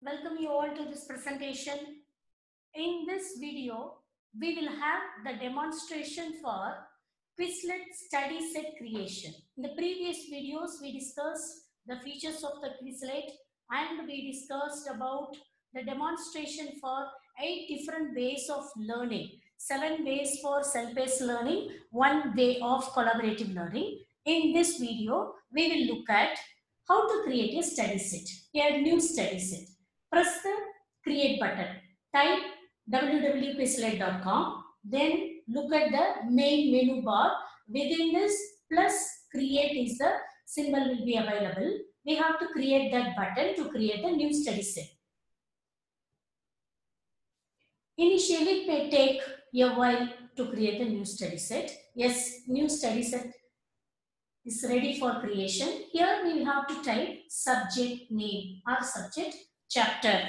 Welcome you all to this presentation. In this video, we will have the demonstration for Quizlet study set creation. In the previous videos, we discussed the features of the Quizlet and we discussed about the demonstration for 8 different ways of learning. 7 ways for self-paced learning, 1 way of collaborative learning. In this video, we will look at how to create a study set, a new study set. Press the create button. Type www.quizlet.com. Then look at the main menu bar. Within this plus create is the symbol will be available. We have to create that button to create the new study set. Initially, it may take a while to create the new study set. Yes, new study set is ready for creation. Here we will have to type subject name or subject chapter.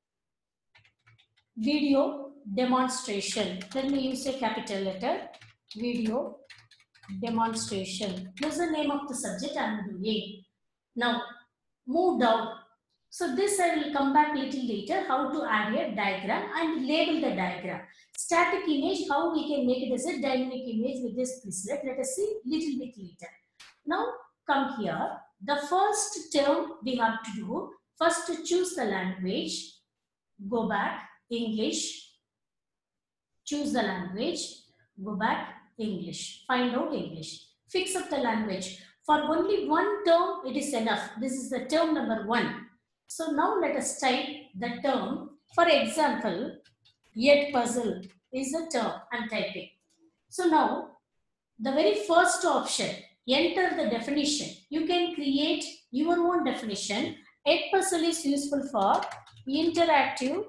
Video demonstration. Let me use a capital letter. Video demonstration. This is the name of the subject I am doing. Now, move down. So this I will come back little later how to add a diagram and label the diagram. Static image, how we can make it as a dynamic image with this Quizlet. Let us see little bit later. Now come here. The first term we have to do. First to choose the language. Go back. English, choose the language, go back, English, find out English, fix up the language. For only one term, it is enough. This is the term number 1. So now let us type the term. For example, yet puzzle is the term I am typing. So now, the very first option, enter the definition. You can create your own definition. Yet puzzle is useful for interactive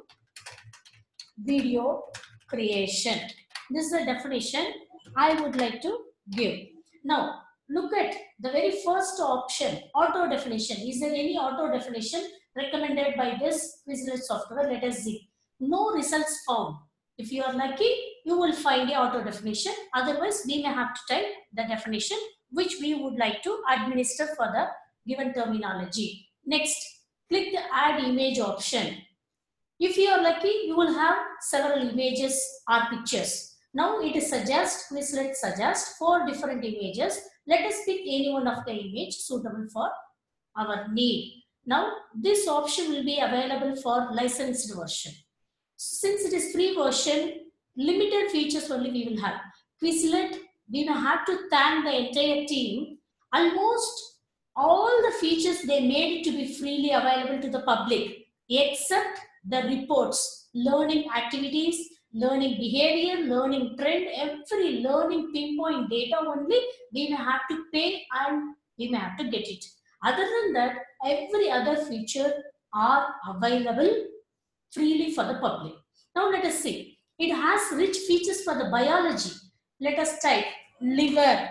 video creation. This is the definition I would like to give. Now, look at the very first option, auto definition. Is there any auto definition recommended by this Quizlet software? Let us see. No results found. If you are lucky, you will find the auto definition. Otherwise, we may have to type the definition which we would like to administer for the given terminology. Next, click the add image option. If you are lucky, you will have several images or pictures. Now it suggests, Quizlet suggests 4 different images. Let us pick any one of the image suitable for our need. Now this option will be available for licensed version. Since it is free version, limited features only we will have. Quizlet, we will have to thank the entire team. Almost all the features they made it to be freely available to the public, except the reports, learning activities, learning behavior, learning trend, every learning pinpoint data only we may have to pay and we may have to get it. Other than that, every other feature are available freely for the public. Now let us see. It has rich features for the biology. Let us type liver.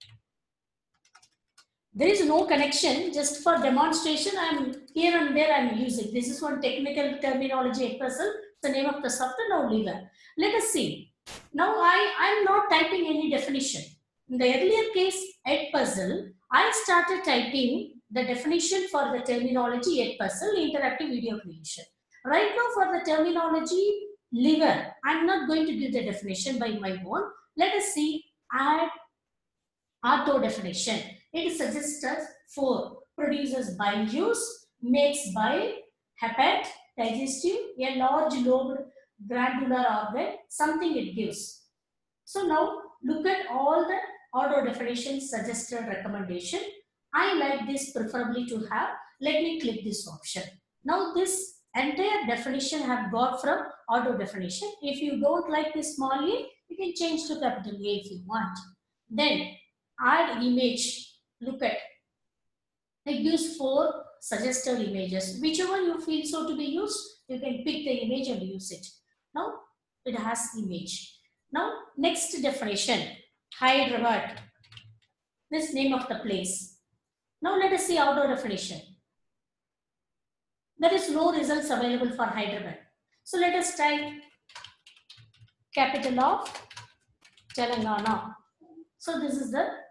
There is no connection, just for demonstration I am here and there I am using. This is one technical terminology puzzle, the name of the software. Now liver. Let us see. Now I am not typing any definition. In the earlier case at puzzle, I started typing the definition for the terminology at puzzle, interactive video creation. Right now for the terminology liver, I am not going to give the definition by my own. Let us see add auto definition. It suggests us 4. Produces bile juice, makes bile, hepat, digestive, a large lobed glandular organ, something it gives. So now look at all the auto definition suggested recommendation. I like this preferably to have. Let me click this option. Now this entire definition I have got from auto definition. If you don't like this small a, you can change to capital A if you want. Then add image. Look at it gives 4 suggested images. Whichever you feel so to be used, you can pick the image and use it. Now it has image. Now next definition, Hyderabad. This name of the place. Now let us see auto definition. There is no results available for Hyderabad. So let us type capital of Telangana. So this is the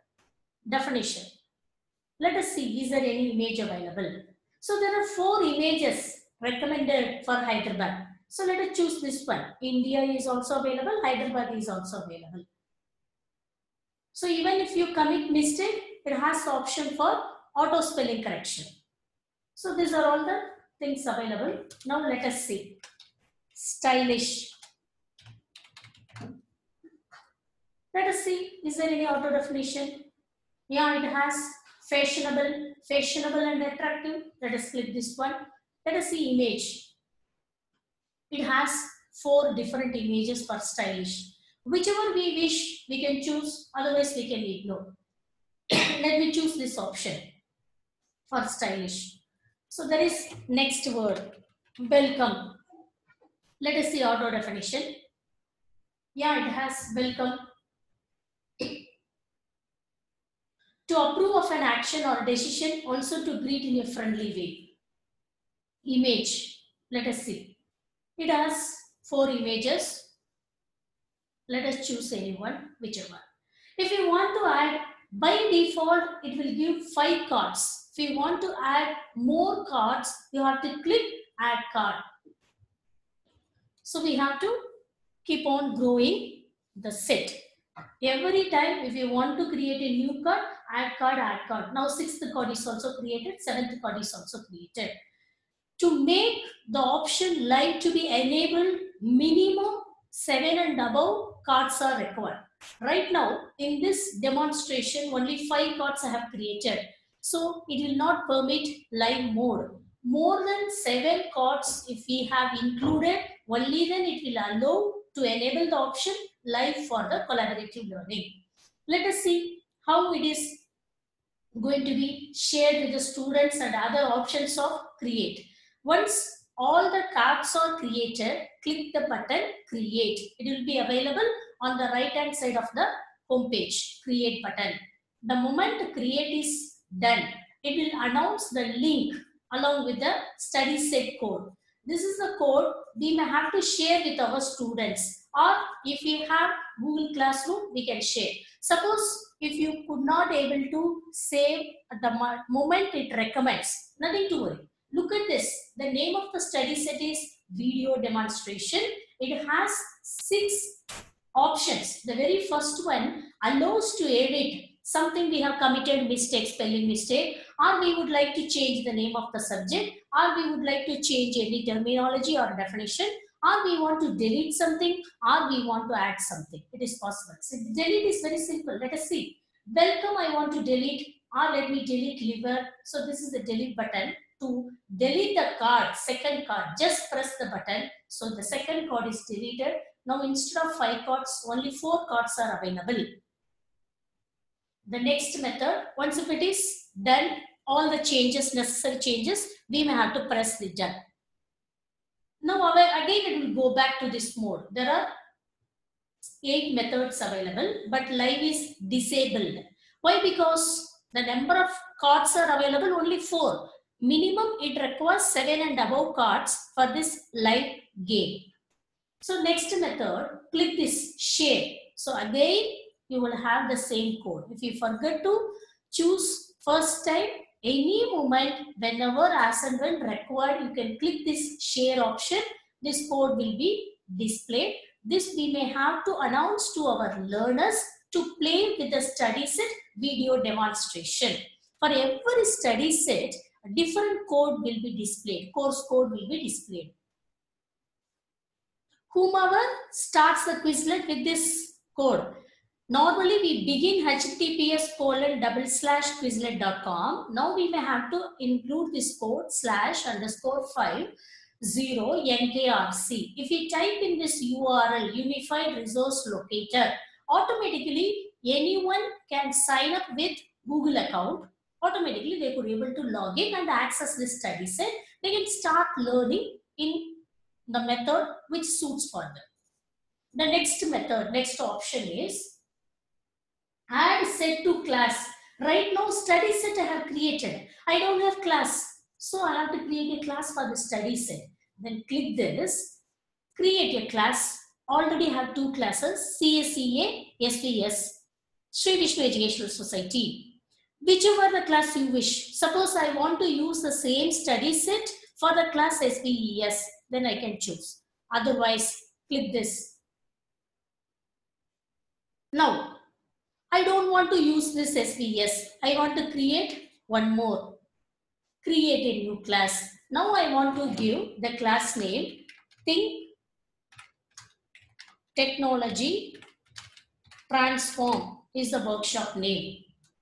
definition. Let us see, is there any image available? So there are 4 images recommended for Hyderabad. So let us choose this one. India is also available, Hyderabad is also available. So even if you commit mistake, it has the option for auto spelling correction. So these are all the things available. Now let us see. Stylish. Let us see, is there any auto definition? Yeah, it has fashionable and attractive. Let us click this one. Let us see image. It has 4 different images for stylish. Whichever we wish, we can choose. Otherwise, we can ignore. Let me choose this option for stylish. So there is next word, welcome. Let us see auto definition. Yeah, it has welcome. To approve of an action or decision, also to greet in a friendly way. Image. Let us see. It has 4 images. Let us choose anyone, whichever. If you want to add, by default, it will give 5 cards. If you want to add more cards, you have to click add card. So we have to keep on growing the set. Every time, if you want to create a new card, add card, add card. Now 6th card is also created, 7th card is also created. To make the option live to be enabled, minimum 7 and above cards are required. Right now, in this demonstration, only 5 cards I have created. So it will not permit live mode. More than 7 cards, if we have included, only then it will allow to enable the option live for the collaborative learning. Let us see how it is going to be shared with the students and other options of create. Once all the cards are created, click the button create. It will be available on the right hand side of the home page, create button. The moment create is done, it will announce the link along with the study set code. This is the code we may have to share with our students, or if we have Google Classroom, we can share. Suppose if you could not able to save at the moment it recommends, nothing to worry. Look at this. The name of the study set is video demonstration. It has 6 options. The very first one allows to edit something we have committed mistake, spelling mistake, or we would like to change the name of the subject, or we would like to change any terminology or definition, or we want to delete something, or we want to add something. It is possible. So delete is very simple. Let us see. Welcome, I want to delete, or let me delete liver. So this is the delete button. To delete the card, second card, just press the button. So the second card is deleted. Now instead of 5 cards, only 4 cards are available. The next method, once if it is done, all the changes, necessary changes, we may have to press the done. Now again it will go back to this mode. There are 8 methods available, but live is disabled. Why? Because the number of cards are available only 4. Minimum it requires 7 and above cards for this live game. So next method, click this share. So again you will have the same code. If you forget to choose first time, any moment, whenever, as and when required, you can click this share option. This code will be displayed. This we may have to announce to our learners to play with the study set video demonstration. For every study set, a different code will be displayed. Course code will be displayed. Whomever starts the Quizlet with this code. Normally we begin https://quizlet.com. Now we may have to include this code /_50 NKRC. If you type in this URL, Unified Resource Locator, automatically anyone can sign up with Google account. Automatically they could be able to log in and access this study set. They can start learning in the method which suits for them. The next method, next option is add set to class. Right now study set I have created. I don't have class. So I have to create a class for the study set. Then click this, create a class. Already have 2 classes, CSEA, SVS, Sri Vishnu Educational Society. Whichever the class you wish. Suppose I want to use the same study set For the class SVES, then I can choose. Otherwise, click this. Now, I don't want to use this SVS. I want to create one more. Create a new class. Now I want to give the class name Think Technology Transform is the workshop name.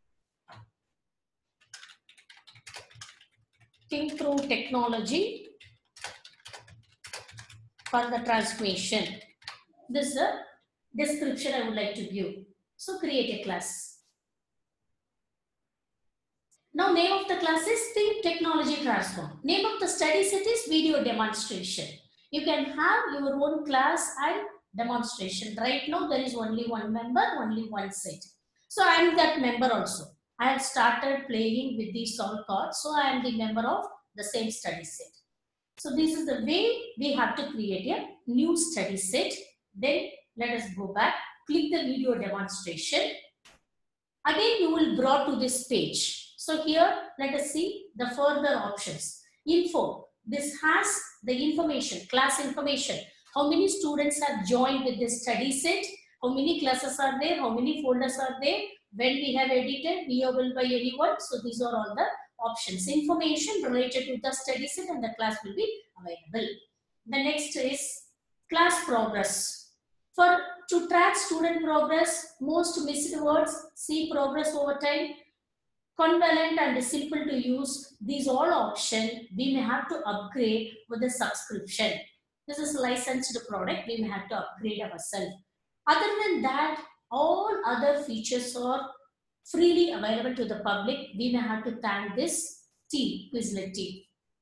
Think through technology for the transformation. This is the description I would like to give. So create a class. Now name of the class is Think Technology Transform. Name of the study set is Video Demonstration. You can have your own class and demonstration. Right now there is only one member, only one set. So I am that member also. I have started playing with these all cards. So I am the member of the same study set. So this is the way we have to create a new study set. Then let us go back. Click the video demonstration. Again you will brought to this page. So here, let us see the further options. Info, this has the information, class information. How many students have joined with this study set? How many classes are there? How many folders are there? When we have edited, viewable by anyone. So these are all the options. Information related to the study set and the class will be available. The next is class progress. To track student progress, most missed words, see progress over time, convenient and simple to use, these all options we may have to upgrade with the subscription. This is licensed product, we may have to upgrade ourselves. Other than that, all other features are freely available to the public. We may have to thank this team, Quizlet team.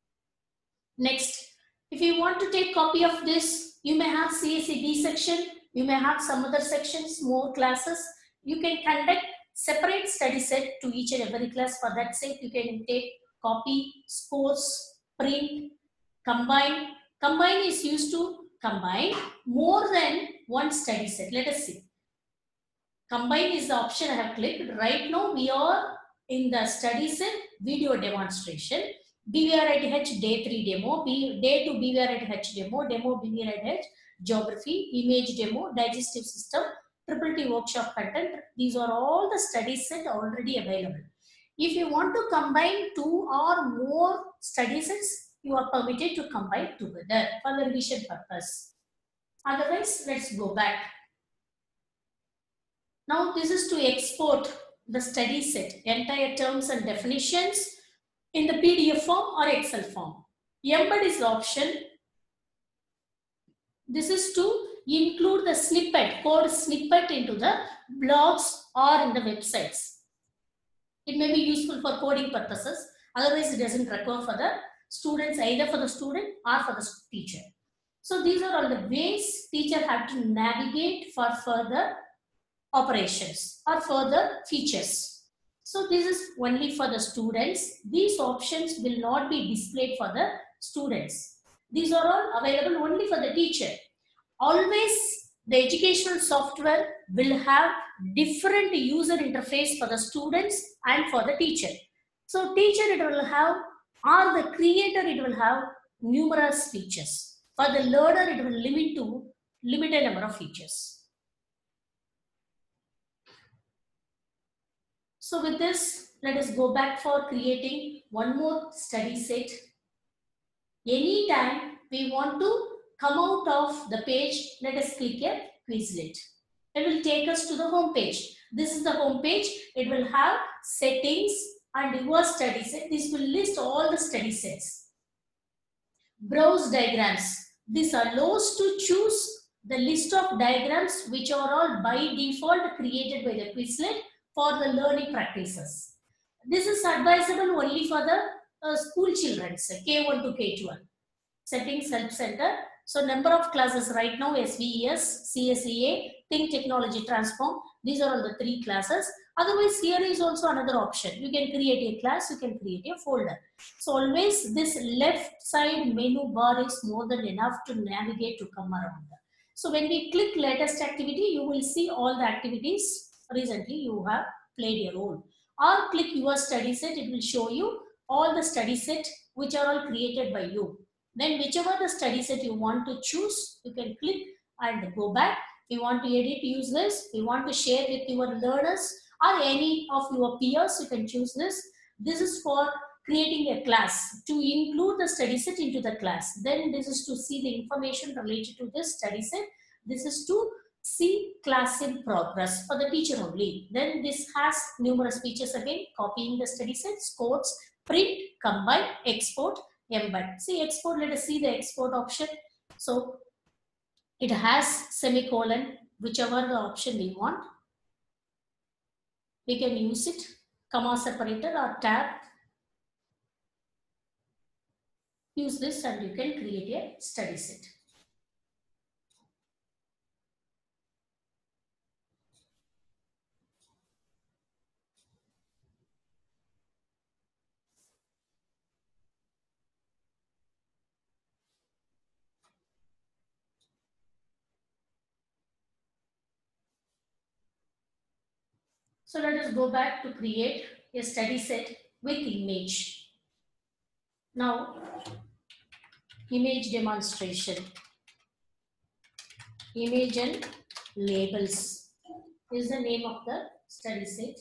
Next, if you want to take copy of this, you may have CSEB section, you may have some other sections, more classes. You can conduct separate study set to each and every class. For that sake, you can take copy, scores, print, combine. Combine is used to combine more than one study set. Let us see. Combine is the option I have clicked. Right now, we are in the study set video demonstration. BVR at H day 3 demo, day 2 BVR at H demo, demo BVR at H, geography, image demo, digestive system, Triple T workshop content. These are all the study set already available. If you want to combine 2 or more study sets, you are permitted to combine together for the revision purpose. Otherwise, let's go back. Now this is to export the study set, entire terms and definitions in the PDF form or Excel form. Embed is the option. This is to include the snippet, code snippet into the blogs or in the websites. It may be useful for coding purposes. Otherwise, it doesn't require for the students, either for the student or for the teacher. So these are all the ways teacher have to navigate for further operations or further features. So this is only for the students. These options will not be displayed for the students. These are all available only for the teacher. Always the educational software will have different user interface for the students and for the teacher. So teacher it will have, or the creator it will have numerous features. For the learner it will limit to limited number of features. So with this, let us go back for creating one more study set. Anytime we want to come out of the page, let us click a Quizlet. It will take us to the home page. This is the home page. It will have settings and your study set. This will list all the study sets. Browse diagrams. This allows to choose the list of diagrams which are all by default created by the Quizlet for the learning practices. This is advisable only for the school children, K1 to K12. Settings Help Center. So number of classes right now, SVES, CSEA, Think Technology Transform. These are all the 3 classes. Otherwise, here is also another option. You can create a class, you can create a folder. So always this left side menu bar is more than enough to navigate to come around. So when we click latest activity, you will see all the activities recently you have played a role. Or click your study set, it will show you all the study set which are all created by you. Then whichever the study set you want to choose, you can click and go back. If you want to edit, use this. If you want to share with your learners or any of your peers, you can choose this. This is for creating a class to include the study set into the class. Then this is to see the information related to this study set. This is to see class in progress for the teacher only. Then this has numerous features again: copying the study sets, codes, print, combine, export, embed. See export, let us see the export option. So it has semicolon, whichever the option we want. We can use it, comma separator or tab. Use this and you can create a study set. So let us go back to create a study set with image. Now, image demonstration. Image and labels is the name of the study set.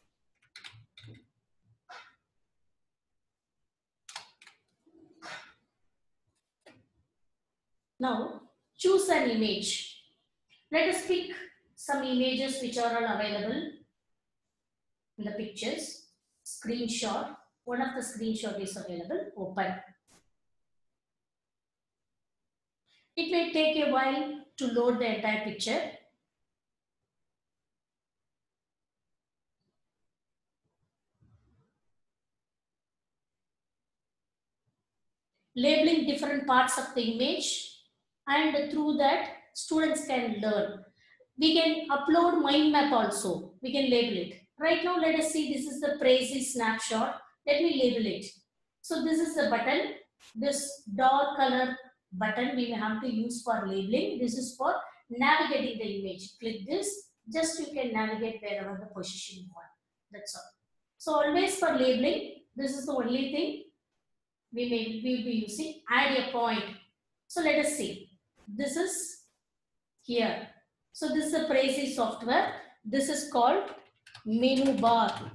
Now, choose an image. Let us pick some images which are all available in the pictures. Screenshot. One of the screenshot is available. Open. It may take a while to load the entire picture. Labeling different parts of the image, and through that students can learn. We can upload mind map also. We can label it. Right now let us see, this is the Prezi snapshot. Let me label it. So this is the button. This dark color button we may have to use for labeling. This is for navigating the image. Click this. Just you can navigate wherever the position you want. That's all. So always for labeling, this is the only thing we will be using. Add a point. So let us see. This is here. So this is a Prezi software. This is called menu bar.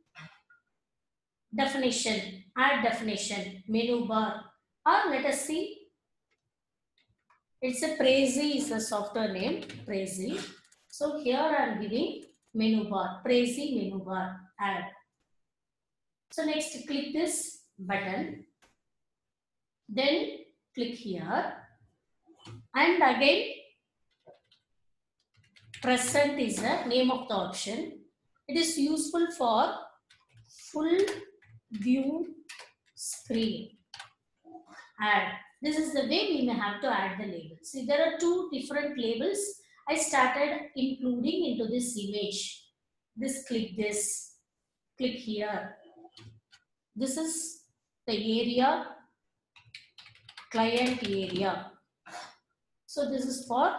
Definition. Add definition. Menu bar. Or let us see. It's a Prezi is the software name. Prezi. So here I am giving menu bar. Prezi menu bar. Add. So next click this button. Then click here. And again present is the name of the option. It is useful for full view screen. Add. This is the way we may have to add the labels. See, there are two different labels. I started including into this image. Click this. Click here. This is the area, client area. So this is for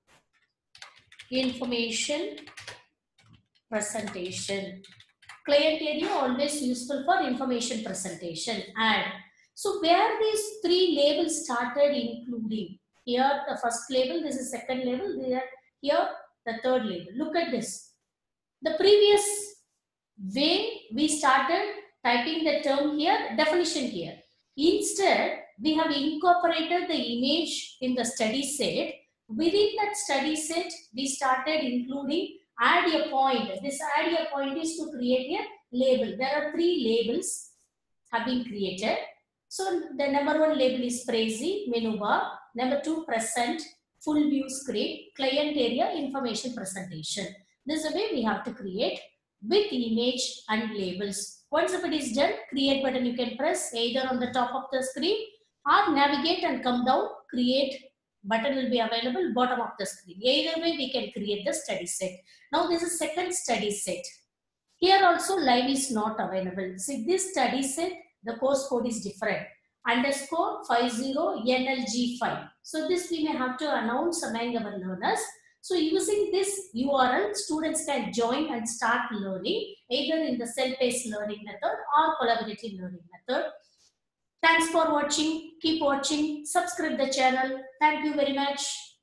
information presentation. Client area always useful for information presentation. Add. So where these three labels started including. Here the first label, this is second label, here the third label. Look at this. The previous way we started typing the term here, definition here. Instead, we have incorporated the image in the study set. Within that study set, we started including add a point. This add a point is to create a label. There are three labels have been created. So the number one label is Prezi, menu bar. Number two, present, full view screen, client area, information presentation. This is the way we have to create with image and labels. Once if it is done, create button you can press either on the top of the screen or navigate and come down, create button will be available bottom of the screen. Either way we can create the study set. Now this is second study set. Here also live is not available. See this study set, the course code is different. Underscore 50 NLG5. So this we may have to announce among our learners. So using this URL, students can join and start learning either in the self-paced learning method or collaborative learning method. Thanks for watching. Keep watching. Subscribe the channel. Thank you very much.